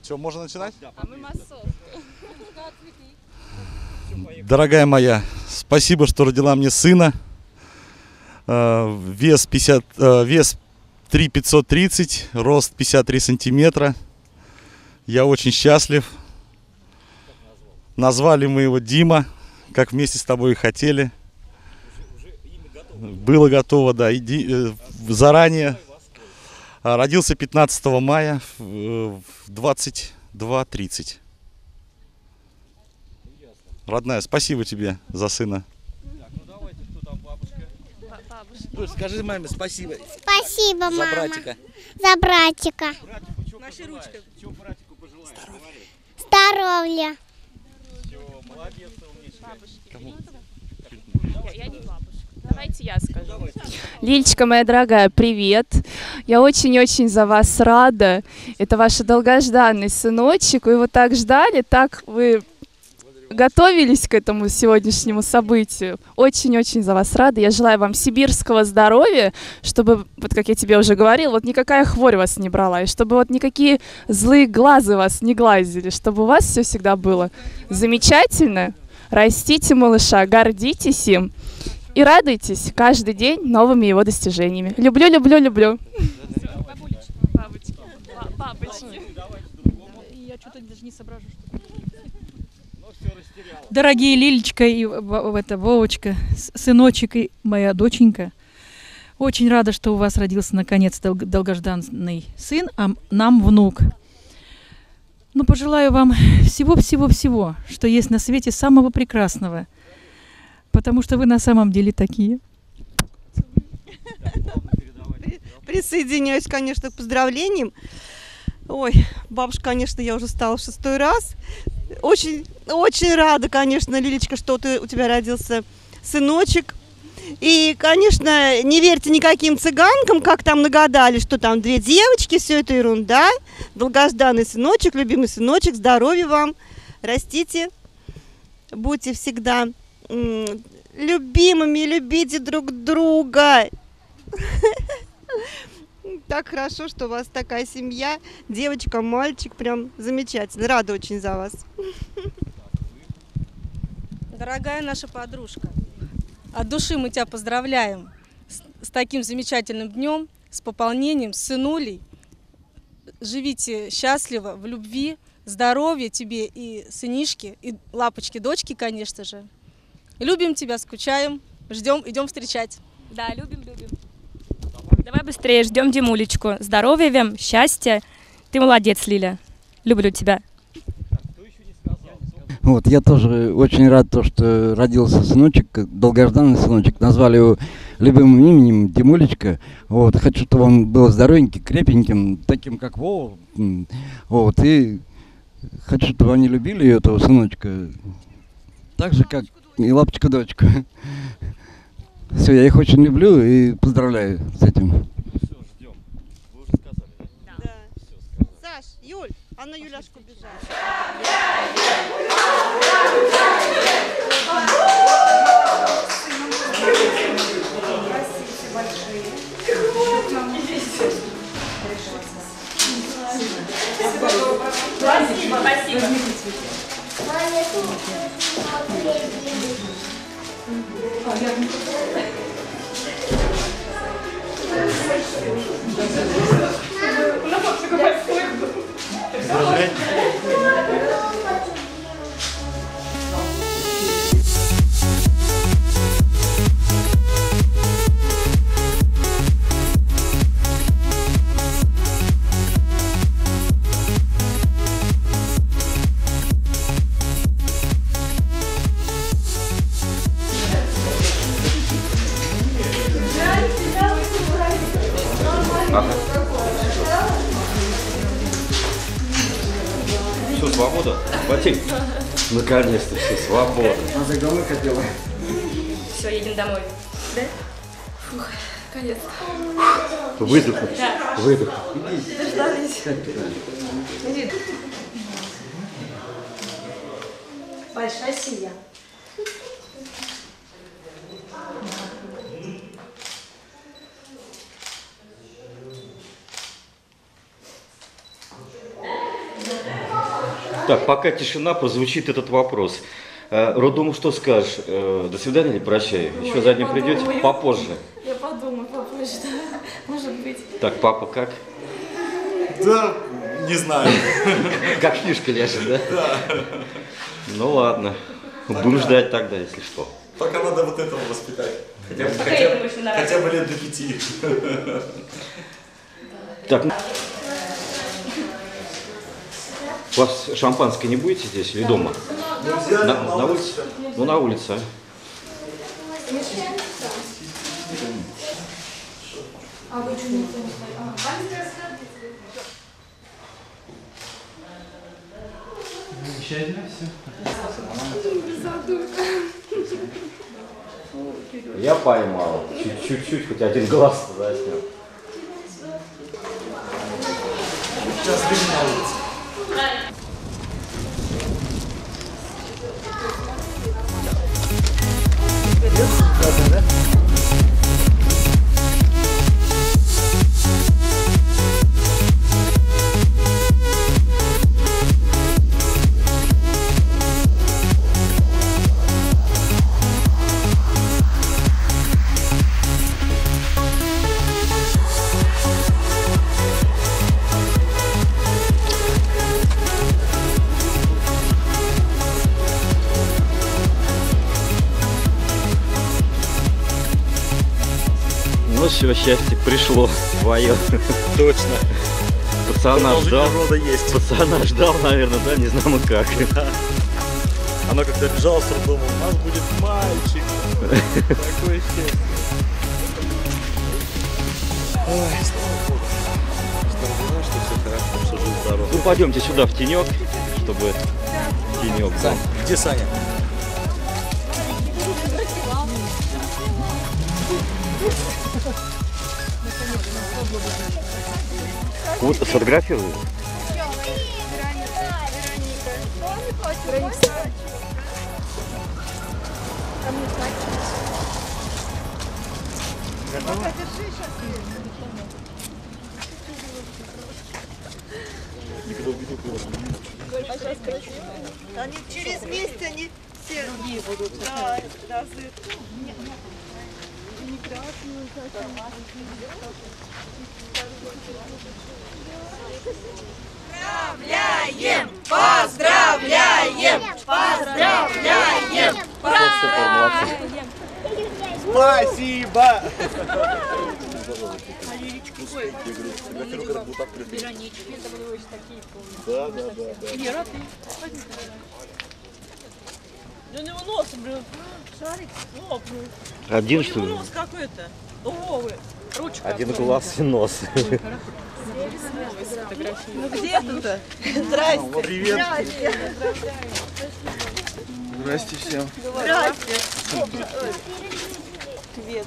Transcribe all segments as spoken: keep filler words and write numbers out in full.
Что, можно начинать? А мы массовку. Дорогая моя, спасибо, что родила мне сына. Э, вес, пятьдесят, э, вес три тысячи пятьсот тридцать, рост пятьдесят три сантиметра. Я очень счастлив. Назвали мы его Дима, как вместе с тобой и хотели. Было готово, да, иди, э, заранее. Родился пятнадцатого мая в двадцать два тридцать. Родная, спасибо тебе за сына. Так, ну давайте, кто там, бабушка? Душ, скажи маме спасибо. Спасибо, За мама. братика. За братика. Братику что Нашей пожелаешь? ручкой. Чего братику пожелаешь? Говори. Здоровья. Все, молодец, умничка. Я, я не бабушка. Давайте я скажу. Лилечка, моя дорогая, привет. Я очень-очень за вас рада. Это ваш долгожданный сыночек. Вы его так ждали, так вы готовились к этому сегодняшнему событию. Очень-очень за вас рада. Я желаю вам сибирского здоровья, чтобы, вот как я тебе уже говорила, вот никакая хворь вас не брала, и чтобы вот никакие злые глазы вас не глазили, чтобы у вас все всегда было замечательно. Растите малыша, гордитесь им и радуйтесь каждый день новыми его достижениями. Люблю, люблю, люблю. Бабочки. Бабочки. Я что-то даже не соображу. Дорогие Лилечка и это, Вовочка, сыночек и моя доченька, очень рада, что у вас родился наконец долгожданный сын, а нам внук. Ну, пожелаю вам всего-всего-всего, что есть на свете, самого прекрасного, потому что вы на самом деле такие. Присоединяюсь, конечно, к поздравлениям. Ой, бабушка, конечно, я уже стала в шестой раз. Очень, очень рада, конечно, Лилечка, что ты, у тебя родился сыночек. И, конечно, не верьте никаким цыганкам, как там нагадали, что там две девочки, все это ерунда. Долгожданный сыночек, любимый сыночек, здоровья вам, растите, будьте всегда м- любимыми, любите друг друга. Так хорошо, что у вас такая семья, девочка, мальчик, прям замечательно. Рада очень за вас. Дорогая наша подружка, от души мы тебя поздравляем с, с таким замечательным днем, с пополнением, с сынулей. Живите счастливо, в любви, здоровья тебе и сынишки, и лапочки, дочки, конечно же. Любим тебя, скучаем, ждем, идем встречать. Да, любим, любим. Давай быстрее, ждем Димулечку. Здоровья вам, счастья. Ты молодец, Лиля. Люблю тебя. Вот, я тоже очень рад, то, что родился сыночек, долгожданный сыночек. Назвали его любимым именем Димулечка. Вот, хочу, чтобы он был здоровенький, крепеньким, таким, как Вова. Вот, и хочу, чтобы они любили этого сыночка. Так же, как и лапочку-дочку. Все, я их очень люблю и поздравляю с этим. Ну все, ждем. Вы уже сказали, да? Да. Все сказали. Саш, Юль, а на Юляшку бежала. Спасибо, спасибо. Все, свобода. Ботик. Наконец-то все, свобода. А за домой хотела. Все, едем домой. Да? Фух, наконец-то. Выдохнуть. Да. Выдохнуть. Дождались. Большая семья. Да. Так, пока тишина, прозвучит этот вопрос. Э, Роддому что скажешь? Э, До свидания или прощай? Еще за ним придете? Попозже. Я подумаю попозже, да. Может быть. Так, папа как? Да, не знаю. Как фишка ляжет, да? Да. Ну ладно. Будем ждать тогда, если что. Пока надо вот этого воспитать. Хотя бы, Пока хотя, это больше нравится. хотя бы лет до пяти. Так, у вас шампанское не будете здесь или дома? Нельзя, На, на на улице. улице? Ну, на улице. а. А вы что не Я поймал. Чуть-чуть, хоть один глаз заснял. Сейчас видим на улице. Ну все, счастье пришло твое. Точно. Пацана ждал. Рода есть. Пацана ждал, наверное, да? Не знаем как. Она когда бежала с роддома, у нас будет мальчик. Такое счастье. Ой, слава богу. Что, что все хорошо, что жив здоров. Ну пойдемте сюда в тенек, чтобы тенек. Сань, где Саня? Вот сфотографирую. Они через месяц они все другие будут. Да, да, Поздравляем! Поздравляем! Поздравляем! Поздравляем! Спасибо! Да, да, да, да. У него нос, блин. Шарик. О, блин. Один У что него ли? нос какой-то. О, вы. Ручка. Один глаз и нос. Ну где ты-то? Здрасте. Привет. Здрасте. Здрасте всем. Здрасте. Привет.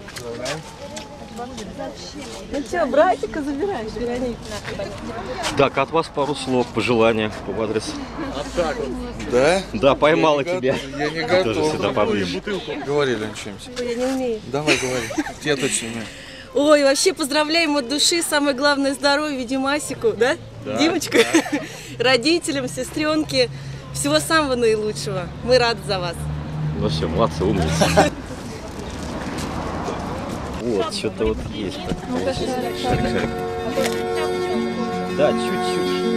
Ну что, братика забираешь, Вероника? Так, от вас пару слов, пожелания в адрес. А так вот. Да? Да, поймала Я не тебя. готов, Я не Тоже готов. сюда поближе. Говорили что-нибудь. Я не умею. Давай, говори. Я точно не. Ой, вообще поздравляем от души. Самое главное здоровье Димасику, да? Да, Димочка? да. Родителям, сестренке. Всего самого наилучшего. Мы рады за вас. Ну все, молодцы, умницы. Вот, что-то вот есть. Так, шарик, шарик. Да, чуть-чуть.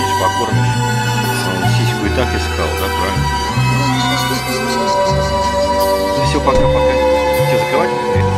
что-нибудь покормишь. Он сиську и так искал, да, правильно? Ну все, пока-пока. Что, закрывать?